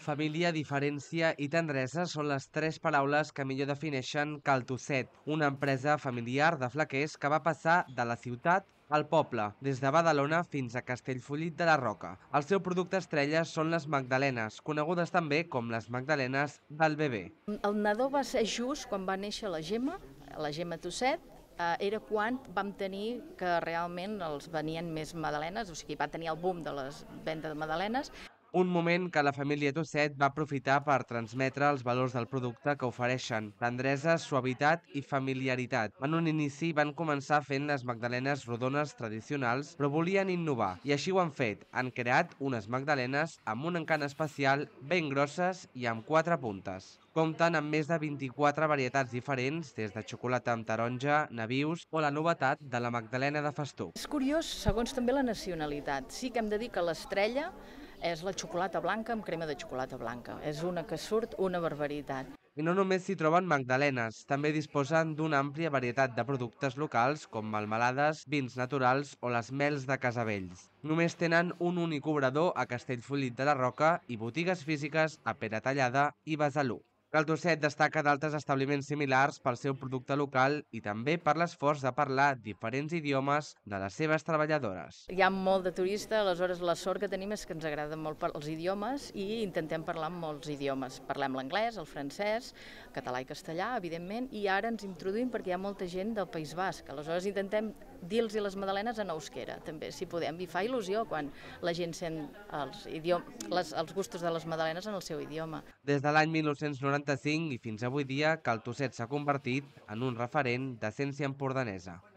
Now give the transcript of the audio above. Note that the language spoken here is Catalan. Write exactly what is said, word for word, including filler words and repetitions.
Família, diferència i tendresa són les tres paraules que millor defineixen Cal Tosset, una empresa familiar de flaquers que va passar de la ciutat al poble, des de Badalona fins a Castellfollit de la Roca. El seu producte estrella són les magdalenes, conegudes també com les magdalenes del bebè. El nadó va ser just quan va néixer la Gemma, la Gemma Tosset, eh, era quan vam tenir que realment els venien més magdalenes, o sigui, va tenir el boom de les vendes de magdalenes. Un moment que la família Tosset va aprofitar per transmetre els valors del producte que ofereixen: tendresa, suavitat i familiaritat. En un inici van començar fent les magdalenes rodones tradicionals, però volien innovar, i així ho han fet. Han creat unes magdalenes amb un encant especial, ben grosses i amb quatre puntes. Compten amb més de vint-i-quatre varietats diferents, des de xocolata amb taronja, nabius o la novetat de la magdalena de festuc. És curiós, segons també la nacionalitat. Sí que hem de dir que l'estrella és la xocolata blanca amb crema de xocolata blanca. És una que surt una barbaritat. I no només s'hi troben magdalenes, també disposen d'una àmplia varietat de productes locals com melmelades, vins naturals o les mels de Casavells. Només tenen un únic obrador a Castellfollit de la Roca i botigues físiques a Peratallada i Besalú. Cal Tosset destaca d'altres establiments similars pel seu producte local i també per l'esforç de parlar diferents idiomes de les seves treballadores. Hi ha molt de turista, aleshores la sort que tenim és que ens agraden molt els idiomes i intentem parlar amb molts idiomes. Parlem l'anglès, el francès, català i castellà, evidentment, i ara ens introduïm perquè hi ha molta gent del País Basc. Aleshores intentem dir-los les magdalenes en euskera, també, si podem. I fa il·lusió quan la gent sent els, idiom... les, els gustos de les magdalenes en el seu idioma. Des de l'any mil nou-cents noranta-cinc i fins avui dia, Cal Tosset s'ha convertit en un referent d'essència empordanesa.